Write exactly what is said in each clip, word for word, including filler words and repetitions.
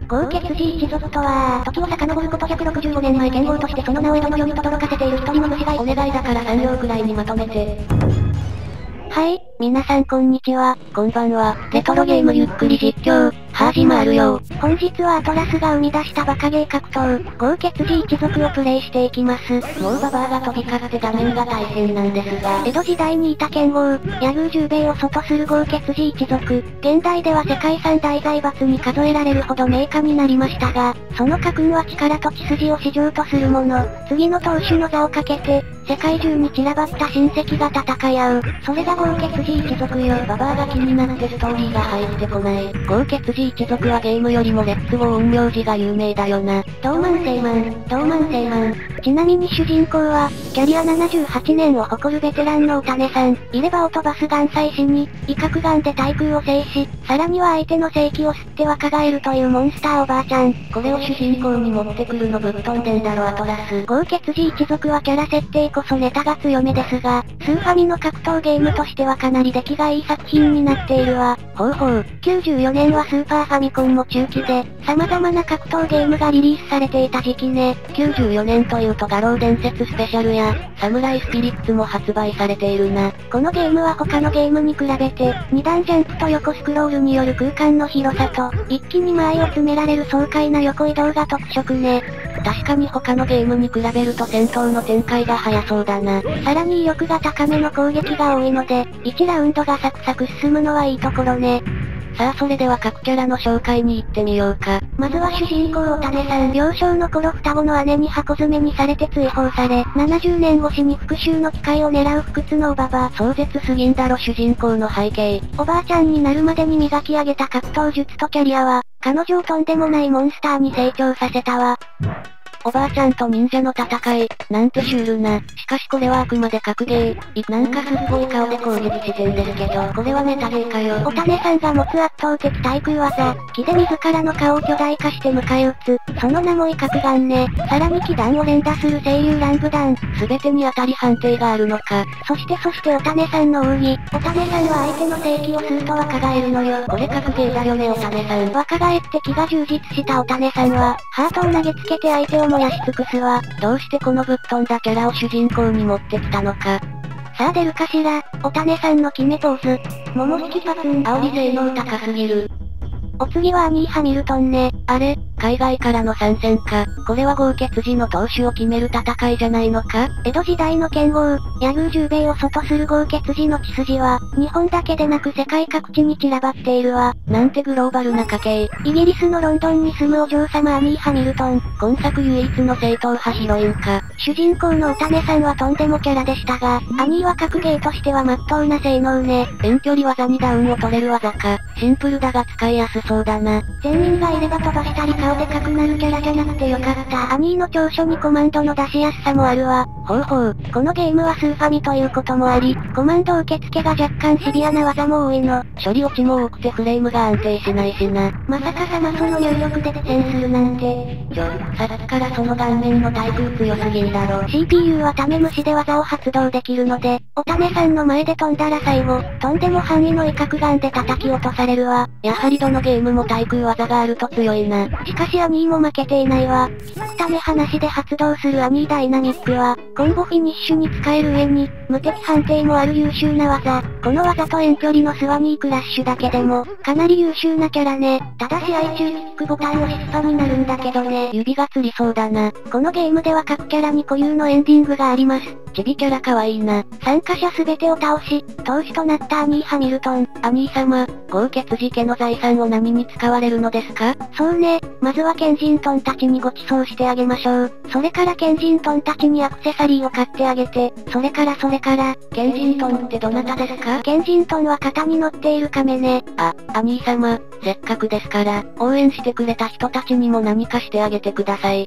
豪傑寺一族とは、時を遡ることひゃくろくじゅうごねんまえ剣豪としてその名を江戸の世に轟かせている一人の武士がいお願いだからさん行くらいにまとめて。 はい、皆さんこんにちは。 こんばんは。レトロゲームゆっくり実況、始まるよ。 本日はアトラスが生み出したバカゲー格闘、豪傑寺一族をプレイしていきます。 もうババアが飛び交って画面が大変なんですが。 江戸時代にいた剣豪、柳生十兵衛を祖とする豪傑寺一族。現代では世界三大財閥に数えられるほど名家になりましたが、その家訓は力と血筋を至上とするもの。次の当主の座をかけて、世界中に散らばった親戚が戦い合う。それが豪傑寺一族よ。 ババアが気になってストーリーが入ってこない。豪傑寺一族はゲームよりもレッツゴー陰陽師が有名だよな。 ドーマンセイマン、ドーマンセイマン。ちなみに主人公は、キャリアななじゅうはちねんを誇るベテランのお種さん。入れ歯を飛ばす眼祭師に、威嚇眼で対空を制し、さらには相手の正気を吸って若返るというモンスターおばあちゃん。 これを主人公に持ってくるのぶっ飛んでんだろアトラス。 豪傑寺一族はキャラ設定こそネタが強めですが、スーファミの格闘ゲームとしてはかなり出来がいい作品になっているわ。 ほうほう。 きゅうじゅうよねんはスーパーファミコンも中期で、様々な格闘ゲームがリリースされていた時期ね。 きゅうじゅうよねんというと画廊伝説スペシャルや、サムライスピリッツも発売されているな。 このゲームは他のゲームに比べて、に段ジャンプと横スクロールによる空間の広さと、一気に間合いを詰められる爽快な横移動が特色ね。 確かに他のゲームに比べると戦闘の展開が早そうだな。 さらに威力が高めの攻撃が多いので、いちラウンドがサクサク進むのはいいところね。 さあそれでは各キャラの紹介に行ってみようか。 まずは主人公お種さん。幼少の頃双子の姉に箱詰めにされて追放され、ななじゅうねん越しに復讐の機会を狙う不屈のおばば。 壮絶すぎんだろ主人公の背景。 おばあちゃんになるまでに磨き上げた格闘術とキャリアは、彼女をとんでもないモンスターに成長させたわ。 おばあちゃんと忍者の戦い、なんてシュールな。しかしこれはあくまで格ゲー。い、なんかすっごい顔で攻撃してんですけど、これはネタゲーかよ。 お種さんが持つ圧倒的対空技、木で自らの顔を巨大化して迎え撃つ。その名も威嚇眼ね。さらに気弾を連打する声優乱舞弾。 すべてに当たり判定があるのか。 そしてそしてお種さんの奥義。お種さんは相手の正気を吸うと若返るのよ。 これ格ゲーだよねお種さん。 若返って気が充実したお種さんは、ハートを投げつけて相手を燃やし尽くすわ。 どうしてこのぶっ飛んだキャラを主人公に持ってきたのか。 さあ出るかしら、お種さんの決めポーズ。桃引きパツン。 煽り性能高すぎる。 お次はアニー・ハミルトンね。 あれ、海外からの参戦か。これは豪傑寺の当主を決める戦いじゃないのか。 江戸時代の剣豪、柳生十兵衛を祖とする豪傑寺の血筋は、日本だけでなく世界各地に散らばっているわ。 なんてグローバルな家系。 イギリスのロンドンに住むお嬢様アニー・ハミルトン。 今作唯一の正統派ヒロインか。 主人公のお種さんはとんでもキャラでしたが、アニーは格ゲーとしては真っ当な性能ね。 遠距離技にダウンを取れる技か。シンプルだが使いやすそうだな。 全員がいれば飛ばしたり顔でかくなるキャラじゃなくてよかった。アニーの長所にコマンドの出しやすさもあるわ。 ほうほう。 このゲームはスーファミということもあり、コマンド受付が若干シビアな技も多いの。 処理落ちも多くてフレームが安定しないしな。 まさかさまその入力で苦戦するなんて。 ちょ、さっきからその顔面の対空強すぎんだろ。 シーピーユー はタメ虫で技を発動できるので、お種さんの前で飛んだら最後、とんでも範囲の威嚇眼で叩き落とされるわ。 やはりどのゲームも対空技があると強いな。 しかしアニーも負けていないわ。引くため話で発動するアニーダイナミックは、コンボフィニッシュに使える上に、無敵判定もある優秀な技。この技と遠距離のスワニークラッシュだけでも、かなり優秀なキャラね。ただし愛中キックボタン押しスパになるんだけどね。 指がつりそうだな。 このゲームでは各キャラに固有のエンディングがあります。 チビキャラ可愛いな。 参加者すべてを倒し、当主となったアニー・ハミルトン。 アニー様、豪傑寺家の財産を何に使われるのですか？ そうね、まずはケンジントンたちにご馳走してあげましょう。それからケンジントンたちにアクセサリーを買ってあげて、それからそれから、 ケンジントンってどなたですか？ ケンジントンは肩に乗っている亀ね。 あ、アニー様、せっかくですから、応援してくれた人たちにも何かしてあげてください。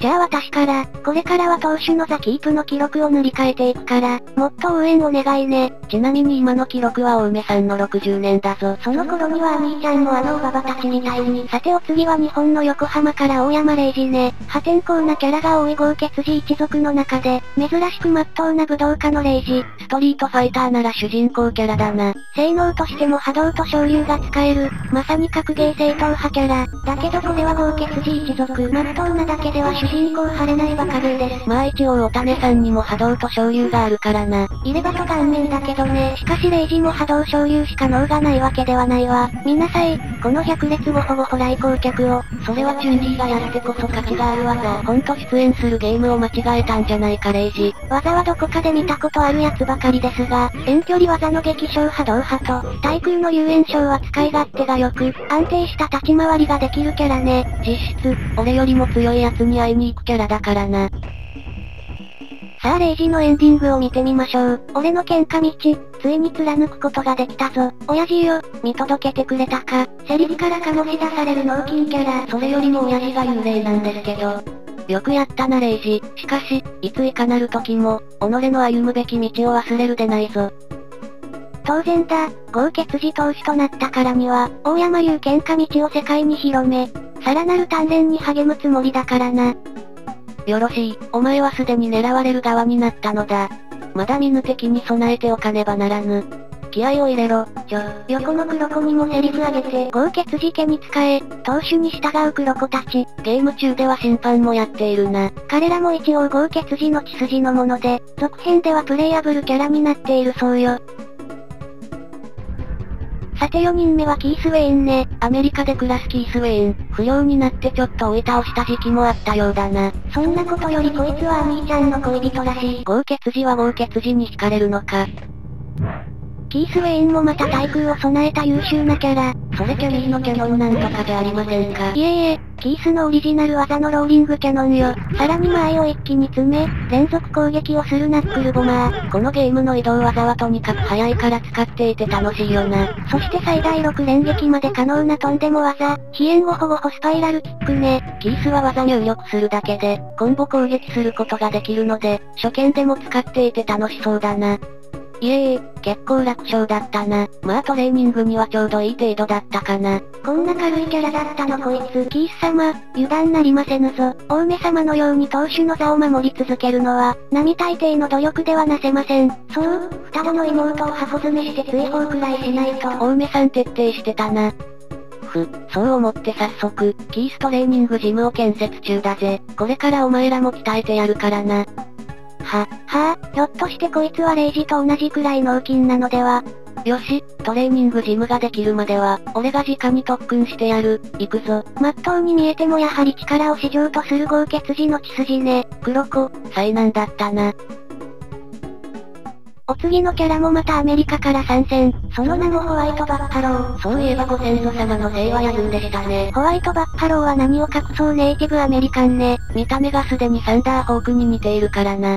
じゃあ私から、これからは投手のザキープの記録を塗り替えていくから、もっと応援お願いね。 ちなみに今の記録はお梅さんのろくじゅうねんだぞ。 その頃にはアミーちゃんもあのおばばたちみたいに。さてお次は日本の横浜から大山礼二ね。破天荒なキャラが多い豪傑寺一族の中で、珍しく真っ当な武道家の礼二。 ストリートファイターなら主人公キャラだな。 性能としても波動と昇竜が使える、まさに格ゲー正統派キャラ。だけどこれは豪傑寺一族。真っ当なだけでは主人公張れないバカゲーです。 まあ一応お種さんにも波動と昇竜があるからな。 入れ歯と顔面だけどね。しかし礼二も波動昇竜しか脳がないわけではないわ。見なさい、この百列ゴホゴホ来光客を。 それはチュンリーがやってこそ価値がある技。ほんと出演するゲームを間違えたんじゃないか礼二。 技はどこかで見たことあるやつばかりですが、遠距離技の激小波動派と、対空の遊園ショーは使い勝手が良く、安定した立ち回りができるキャラね。 実質、俺よりも強い奴に会いに行くキャラだからな。 さあレイジのエンディングを見てみましょう。俺の喧嘩道、ついに貫くことができたぞ。親父よ、見届けてくれたか。セリフから醸し出される脳筋キャラ。 それよりも親父が幽霊なんですけど。よくやったなレイジ。しかし、いついかなる時も、己の歩むべき道を忘れるでないぞ。 当然だ、豪傑寺投手となったからには、大山流喧嘩道を世界に広め、さらなる鍛錬に励むつもりだからな。 よろしい、お前はすでに狙われる側になったのだ。まだ見ぬ敵に備えておかねばならぬ。気合を入れろ、ちょ。 横の黒子にもセリフあげて、豪傑寺家に仕え、投手に従う黒子たち。 ゲーム中では審判もやっているな。 彼らも一応豪傑寺の血筋のもので、続編ではプレイアブルキャラになっているそうよ。さてよにんめはキース・ウェインね。 アメリカで暮らすキース・ウェイン。不良になってちょっと追い倒した時期もあったようだな。 そんなことよりこいつはアミーちゃんの恋人らしい。 豪傑寺は豪傑寺に惹かれるのか。 キース・ウェインもまた対空を備えた優秀なキャラ。 それキャリーのキャノンなんとかじゃありませんか。 いえいえ、キースのオリジナル技のローリングキャノンよ。さらに前を一気に詰め、連続攻撃をするナックルボマー。 このゲームの移動技はとにかく速いから使っていて楽しいよな。 そして最大ろく連撃まで可能なとんでも技、飛燕ゴホゴホスパイラルキックね。 キースは技入力するだけで、コンボ攻撃することができるので、初見でも使っていて楽しそうだな。いえいえ、結構楽勝だったな。まあトレーニングにはちょうどいい程度だったかな。 こんな軽いキャラだったのこいつ。キース様、油断なりませぬぞ。大梅様のように投手の座を守り続けるのは、並大抵の努力ではなせません。そう、双子の妹を箱詰めして追放くらいしないと。 大梅さん徹底してたな。ふ、そう思って早速、キーストレーニングジムを建設中だぜ。これからお前らも鍛えてやるからな。 は、はぁ、ひょっとしてこいつはレイジと同じくらい脳筋なのでは。 よし、トレーニングジムができるまでは、俺が直に特訓してやる。行くぞ。 まっとうに見えてもやはり力を至上とする豪傑寺の血筋ね。 黒子、災難だったな。 お次のキャラもまたアメリカから参戦。その名もホワイトバッファロー。 そういえばご先祖様の姓はヤズンでしたね。 ホワイトバッファローは何を隠そうネイティブアメリカンね。 見た目がすでにサンダーホークに似ているからな。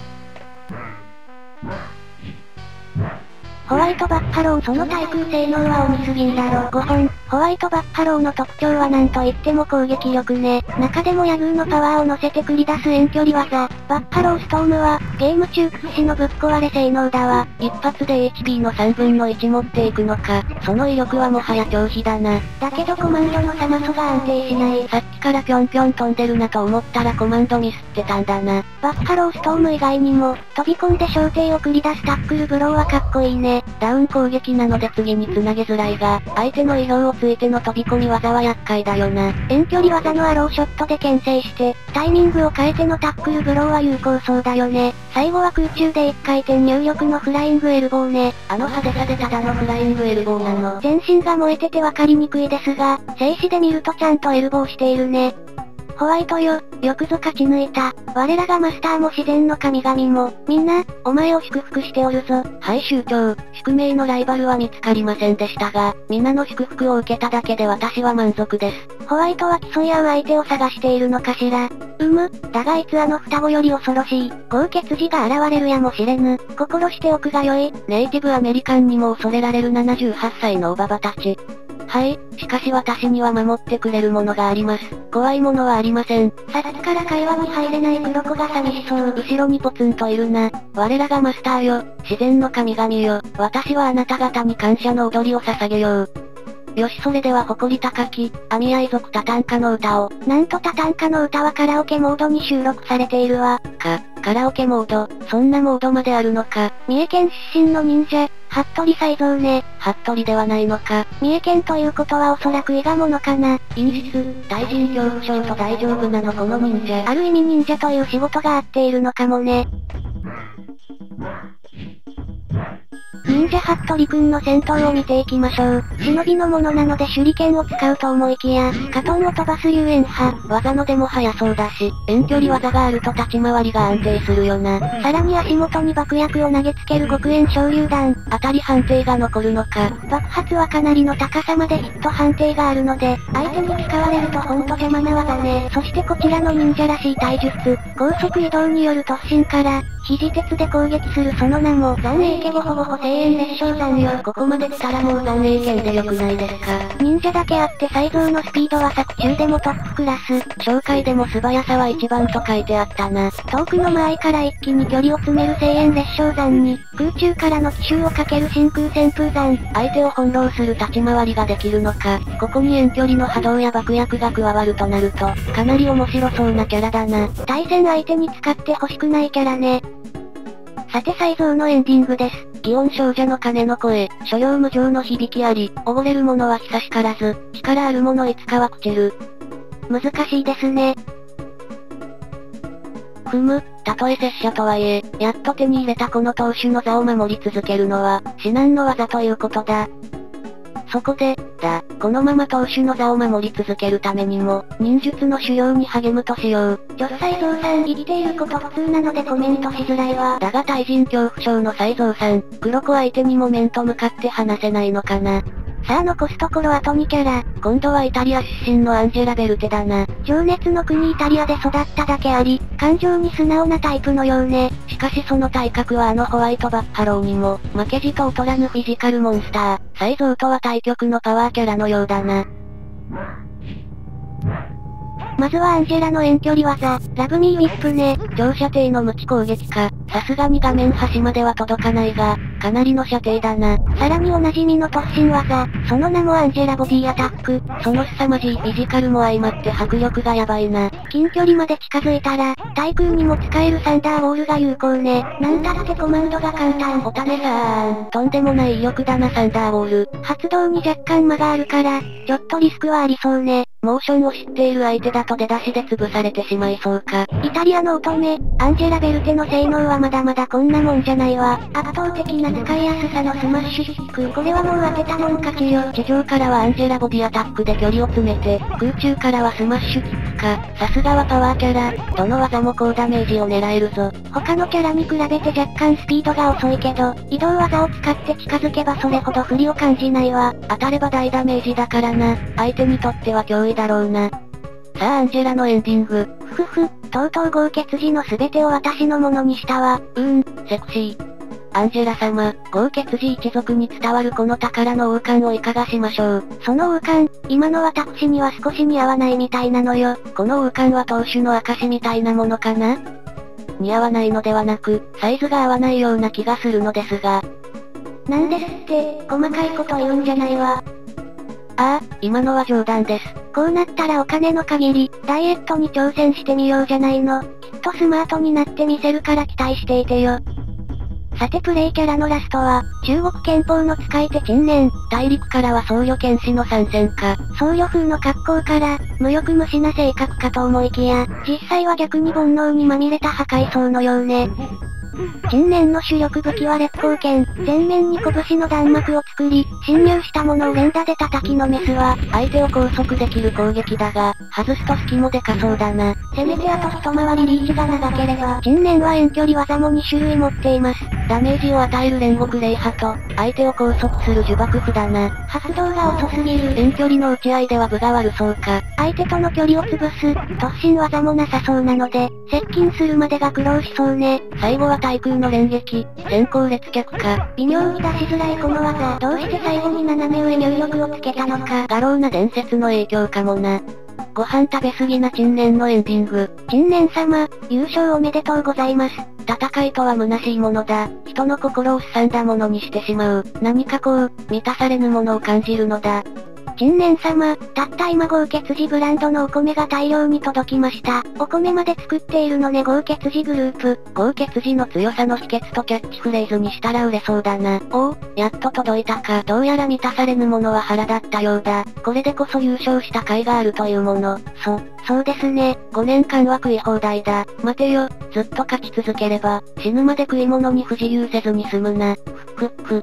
ホワイトバッファローその対空性能は鬼すぎんだろ。ごほん。ホワイトバッファローの特徴はなんといっても攻撃力ね。中でもヤグーのパワーを乗せて繰り出す遠距離技。バッファローストームは、ゲーム中屈指のぶっ壊れ性能だわ。 一発で エイチピー のさんぶんのいち持っていくのか。その威力はもはや超飛だな。 だけどコマンドのサマソが安定しない。 さっきからぴょんぴょん飛んでるなと思ったらコマンドミスってたんだな。 バッファローストーム以外にも、飛び込んで小艇を繰り出すタックルブローはかっこいいね。 ダウン攻撃なので次に繋げづらいが、相手の意表をついての飛び込み技は厄介だよな。 遠距離技のアローショットで牽制して、タイミングを変えてのタックルブローは有効そうだよね。最後は空中で一回転入力のフライングエルボーね。 あの派手さでただのフライングエルボーなの。 全身が燃えててわかりにくいですが、静止で見るとちゃんとエルボーしているね。ホワイトよ、よくぞ勝ち抜いた。我らがマスターも自然の神々も、みんな、お前を祝福しておるぞ。 はい酋長、宿命のライバルは見つかりませんでしたが、皆の祝福を受けただけで私は満足です。 ホワイトは競い合う相手を探しているのかしら。うむ、だがあいつあの双子より恐ろしい。豪傑寺が現れるやもしれぬ。心しておくがよい。 ネイティブアメリカンにも恐れられるななじゅうはっさいのおばばたち。 はい、しかし私には守ってくれるものがあります。怖いものはありません。 さっきから会話に入れない黒子が寂しそう。 後ろにポツンといるな。我らがマスターよ。自然の神々よ。私はあなた方に感謝の踊りを捧げよう。よしそれでは誇り高き、アミアイ族タタンカの歌を。 なんとタタンカの歌はカラオケモードに収録されているわ。 か、カラオケモード、そんなモードまであるのか。 三重県出身の忍者、服部才蔵ね。 服部ではないのか。 三重県ということはおそらく伊賀者かな。 陰湿、対人恐怖症と大丈夫なのこの忍者。 ある意味忍者という仕事が合っているのかもね。忍者服部くんの戦闘を見ていきましょう。忍びのものなので手裏剣を使うと思いきや、カトンを飛ばす龍炎派。 技の出も速そうだし、遠距離技があると立ち回りが安定するよな。 さらに足元に爆薬を投げつける極炎小榴弾。 当たり判定が残るのか。 爆発はかなりの高さまでヒット判定があるので、相手に使われるとほんと邪魔な技ね。そしてこちらの忍者らしい体術。高速移動による突進から、肘鉄で攻撃するその名も、残影家ボホボホ聖炎烈勝山よ。 ここまで来たらもう残影剣でよくないですか。 忍者だけあって才蔵のスピードは作中でもトップクラス。 紹介でも素早さは一番と書いてあったな。 遠くの間合いから一気に距離を詰める聖炎烈勝山に、空中からの奇襲をかける真空旋風山。 相手を翻弄する立ち回りができるのか。ここに遠距離の波動や爆薬が加わるとなると、かなり面白そうなキャラだな。 対戦相手に使って欲しくないキャラね。さて才蔵のエンディングです。 祇園少女の鐘の声、所領無常の響きあり、溺れる者は久しからず、力ある者いつかは朽ちる。 難しいですね。 ふむ、たとえ拙者とはいえ、やっと手に入れたこの当主の座を守り続けるのは、至難の技ということだ。そこで、だ、このまま当主の座を守り続けるためにも、忍術の修行に励むとしよう。 ちょっ才蔵さん言っていること普通なのでコメントしづらいわ。 だが対人恐怖症の才蔵さん、黒子相手にも面と向かって話せないのかな。 さあ残すところあとにキャラ。 今度はイタリア出身のアンジェラ・ベルテだな。 情熱の国イタリアで育っただけあり、感情に素直なタイプのようね。 しかしその体格はあのホワイトバッファローにも、負けじと劣らぬフィジカルモンスター。才蔵とは対極のパワーキャラのようだな。 まずはアンジェラの遠距離技、ラブミーウィップね。 長射程の無知攻撃か。さすがに画面端までは届かないが、かなりの射程だな。 さらにおなじみの突進技、その名もアンジェラボディアタック。 その凄まじいフィジカルも相まって迫力がやばいな。 近距離まで近づいたら、対空にも使えるサンダーウォールが有効ね。なんたってコマンドが簡単。 おたねさーん。とんでもない威力だなサンダーウォール。 発動に若干間があるから、ちょっとリスクはありそうね。 モーションを知っている相手だと出だしで潰されてしまいそうか。 イタリアの乙女、アンジェラ・ベルテの性能はまだまだこんなもんじゃないわ。圧倒的な使いやすさのスマッシュキック。これはもう当てたもん勝ちよ。 地上からはアンジェラボディアタックで距離を詰めて、空中からはスマッシュキックか。さすがはパワーキャラ。どの技も高ダメージを狙えるぞ。 他のキャラに比べて若干スピードが遅いけど、移動技を使って近づけばそれほど不利を感じないわ。 当たれば大ダメージだからな。相手にとっては脅威だろうな。さあアンジェラのエンディング。 ふふ、とうとう豪傑時の全てを私のものにしたわ。 うーん、セクシー。アンジェラ様、豪傑時一族に伝わるこの宝の王冠をいかがしましょう。 その王冠、今の私には少し似合わないみたいなのよ。 この王冠は当主の証みたいなものかな？似合わないのではなく、サイズが合わないような気がするのですが。 なんですって、細かいこと言うんじゃないわ。 ああ、今のは冗談です。 こうなったらお金の限り、ダイエットに挑戦してみようじゃないの。きっとスマートになってみせるから期待していてよ。さてプレイキャラのラストは、中国拳法の使い手陳年。 大陸からは僧侶剣士の参戦か。 僧侶風の格好から、無欲無視な性格かと思いきや、実際は逆に煩悩にまみれた破壊僧のようね。陳年の主力武器は烈光剣。前面に拳の弾幕を作り、侵入したものを連打で叩きのめすわ。 相手を拘束できる攻撃だが、外すと隙もでかそうだな。 せめてあと一回りリーチが長ければ。陳年は遠距離技もに種類持っています。 ダメージを与える煉獄霊波と、相手を拘束する呪縛符だな。 発動が遅すぎる。 遠距離の打ち合いでは分が悪そうか。 相手との距離を潰す、突進技もなさそうなので、接近するまでが苦労しそうね。 最後は対空の連撃、先行列脚か。 微妙に出しづらいこの技、どうして最後に斜め上入力をつけたのか。 画廊な伝説の影響かもな。ご飯食べすぎな陳年のエンディング。 陳年様、優勝おめでとうございます。 戦いとは虚しいものだ。人の心をすさんだものにしてしまう。何かこう、満たされぬものを感じるのだ。 陳年様、たった今豪傑寺ブランドのお米が大量に届きました。お米まで作っているのね豪傑寺グループ。 豪傑寺の強さの秘訣とキャッチフレーズにしたら売れそうだな。おお、やっと届いたか。どうやら満たされぬものは腹だったようだ。これでこそ優勝した甲斐があるというもの。 そ、そうですね。 ごねんかんは食い放題だ。待てよ、ずっと勝ち続ければ、死ぬまで食い物に不自由せずに済むな。ふっふっふ。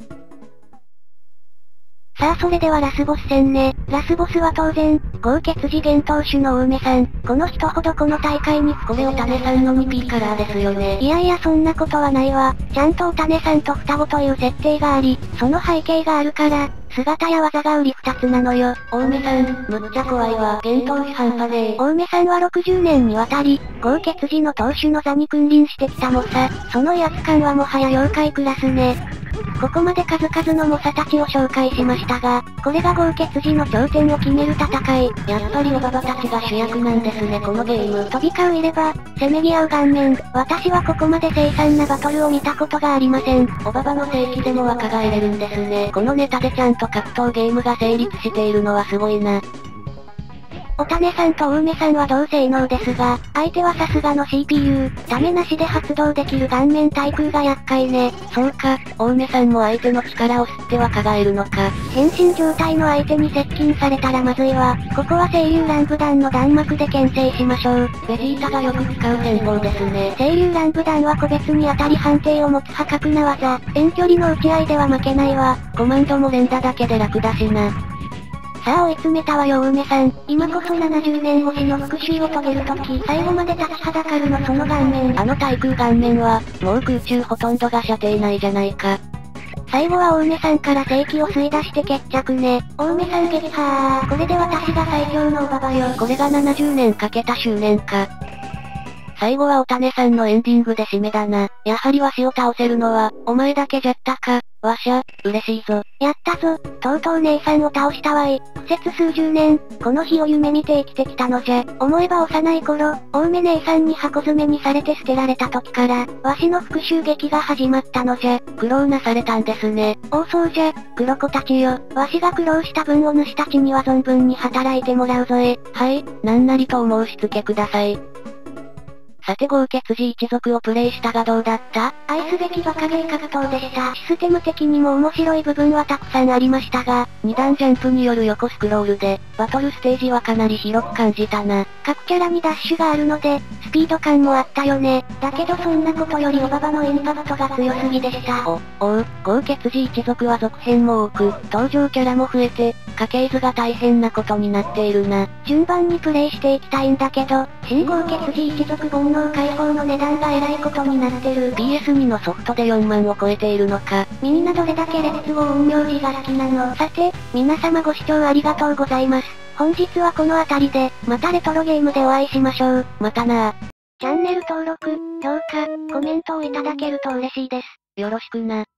さあそれではラスボス戦ね。ラスボスは当然、豪傑寺現当主の大梅さん。この人ほどこの大会にこれお種さんの にピー カラーですよね。 いやいやそんなことはないわ。ちゃんとお種さんと双子という設定があり、その背景があるから、姿や技が売り二つなのよ。 大梅さん、むっちゃ怖いわ。現当主半端ねえ。 大梅さんはろくじゅうねんにわたり、豪傑寺の当主の座に君臨してきた猛者。その威圧感はもはや妖怪クラスね。ここまで数々の猛者たちを紹介しましたが、これが豪傑寺の頂点を決める戦い。 やっぱりおばばたちが主役なんですねこのゲーム。 飛び交う入れ歯、せめぎ合う顔面。私はここまで凄惨なバトルを見たことがありません。 おばばの聖域でも若返れるんですね。このネタでちゃんと格闘ゲームが成立しているのはすごいな。 お種さんと大梅さんは同性能ですが、相手はさすがの シーピーユー、ダメなしで発動できる顔面対空が厄介ね。 そうか、大梅さんも相手の力を吸って若返るのか。 変身状態の相手に接近されたらまずいわ。ここは清流乱舞弾の弾幕で牽制しましょう。 ベジータがよく使う戦法ですね。 清流乱舞弾は個別に当たり判定を持つ破格な技。遠距離の打ち合いでは負けないわ。 コマンドも連打だけで楽だしな。 さあ追い詰めたわよ大梅さん。今こそななじゅうねん越しの復讐を遂げるとき、最後まで立ちはだかるのその顔面。 あの対空顔面は、もう空中ほとんどが射程内じゃないか。 最後は大梅さんから正気を吸い出して決着ね。大梅さん撃破ー。これで私が最強のおばばよ。 これがななじゅうねんかけた執念か。最後はお種さんのエンディングで締めだな。やはりわしを倒せるのは、お前だけじゃったか。わしゃ、嬉しいぞ。 やったぞ、とうとう姉さんを倒したわい。苦節数十年、この日を夢見て生きてきたのじゃ。思えば幼い頃、大梅姉さんに箱詰めにされて捨てられた時から、わしの復讐劇が始まったのじゃ。 苦労なされたんですね。 おうそうじゃ、黒子たちよ。わしが苦労した分お主たちには存分に働いてもらうぞえ。 はい、なんなりとお申し付けください。さて豪傑寺一族をプレイしたがどうだった？ 愛すべきバカゲー格闘でした。システム的にも面白い部分はたくさんありましたが、 二段ジャンプによる横スクロールで、バトルステージはかなり広く感じたな。 各キャラにダッシュがあるので、スピード感もあったよね。だけどそんなことよりおばばのインパクトが強すぎでした。 お、おう、豪傑寺一族は続編も多く、登場キャラも増えて、家系図が大変なことになっているな。 順番にプレイしていきたいんだけど、新豪傑寺一族煩悩解放の値段がえらいことになってる。 ピーエスツー のソフトでよんまんを超えているのか。 みんなどれだけレッツゴー陰陽師が好きなの。さて、皆様ご視聴ありがとうございます。本日はこの辺りで、またレトロゲームでお会いしましょう。 またなぁ。 チャンネル登録、評価、コメントをいただけると嬉しいです。 よろしくな。